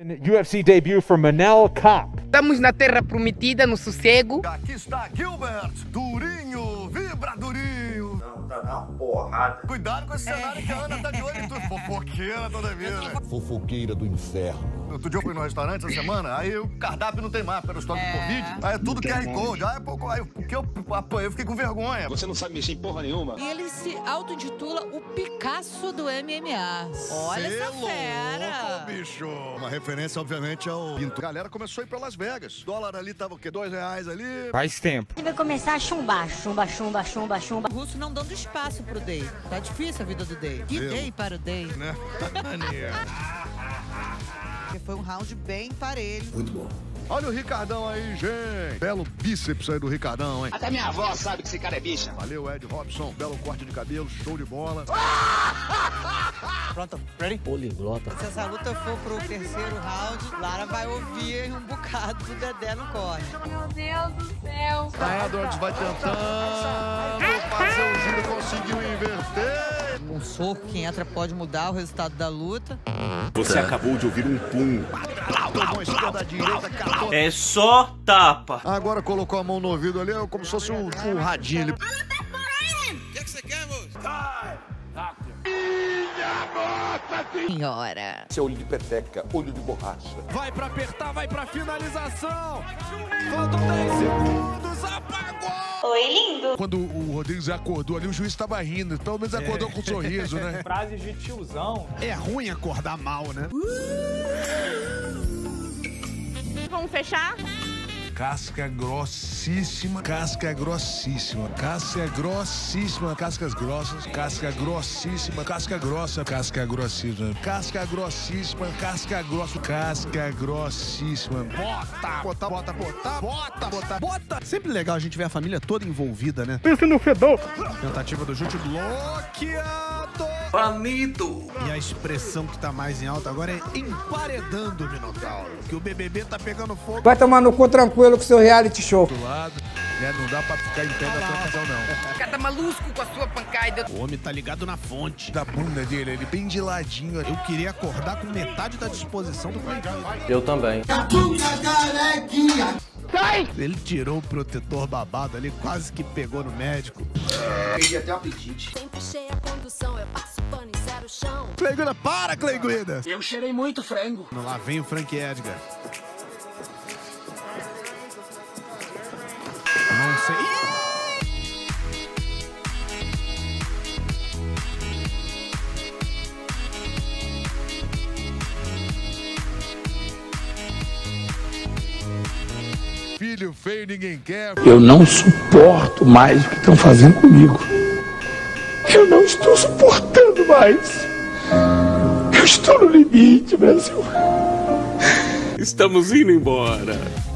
UFC debut for Manel Kape. Estamos na terra prometida, no sossego. Aqui está Gilbert, durinho, vibra durinho. Não, tá na porrada. Cuidado com esse cenário que a Ana tá de olho em tudo. Fofoqueira toda vida. Fofoqueira do inferno. Outro dia eu fui no restaurante essa semana, aí o cardápio não tem mais, pela história do Covid. Aí é tudo QR Code. Aí porque eu fiquei com vergonha. Você não sabe mexer em porra nenhuma. E ele se auto-intitula o Picasso do MMA. Olha essa fera. Louco, bicho. Uma referência, obviamente, ao pinto. A galera começou a ir pra Las Vegas. O dólar ali tava o quê? R$2 ali. Faz tempo. Ele vai começar a chumbar. Chumba. O russo não dando espaço pro Day. Tá difícil a vida do Day. Que Day para o Day. Né? Porque foi um round bem parelho. Muito bom. Olha o Ricardão aí, gente. Belo bíceps aí do Ricardão, hein? Até minha avó sabe que esse cara é bicha. Valeu, Ed Robson. Belo corte de cabelo, show de bola. Pronto, ready? Poliglota. Se essa luta for pro terceiro round, Lara vai ouvir um bocado do Dedé no corre. Meu Deus do céu. A Edwards vai tentando fazer o giro, conseguiu inverter. Um soco que entra pode mudar o resultado da luta. Você acabou de ouvir um pum. Tomou a esquerda, direita, catou. É só tapa. Agora colocou a mão no ouvido ali, como se fosse um radinho ali. O que você quer, moço? Senhora. Seu olho de peteca, olho de borracha. Vai pra apertar, vai pra finalização. Faltam 10 segundos, apagou. Oi, lindo. Quando o Rodrigues acordou ali, o juiz tava rindo. Pelo menos acordou com um sorriso, né? Frases de tiozão. É ruim acordar mal, né? Vamos fechar? Casca grossíssima, casca grossíssima, casca grossíssima, cascas grossas, casca grossíssima, casca grossa, casca grossíssima, casca grossíssima, casca grossa, casca grossíssima. Bota. Sempre legal a gente ver a família toda envolvida, né? Pensa no fedor. Tentativa do chute bloqueado. Banido. E a expressão que tá mais em alta agora é emparedando o Minotauro. Que o BBB tá pegando fogo Vai tomar no cu tranquilo com seu reality show. do lado, né? Não dá pra ficar em pé da trocação, não. Cada malusco com a sua pancada. O homem tá ligado na fonte da bunda dele, ele bem de ladinho. Eu queria acordar com metade da disposição do Cleiton. Eu também. Ele tirou o protetor babado ali, quase que pegou no médico. Perdi até o apetite. Sempre cheia a condução, eu passo pano e zero chão. Cleiguida, para, Cleiguida! Eu cheirei muito frango. Lá vem o Frank Edgar. Não sei. Filho feio, ninguém quer. Eu não suporto mais o que estão fazendo comigo. Eu não estou suportando mais. Eu estou no limite, Brasil. Estamos indo embora.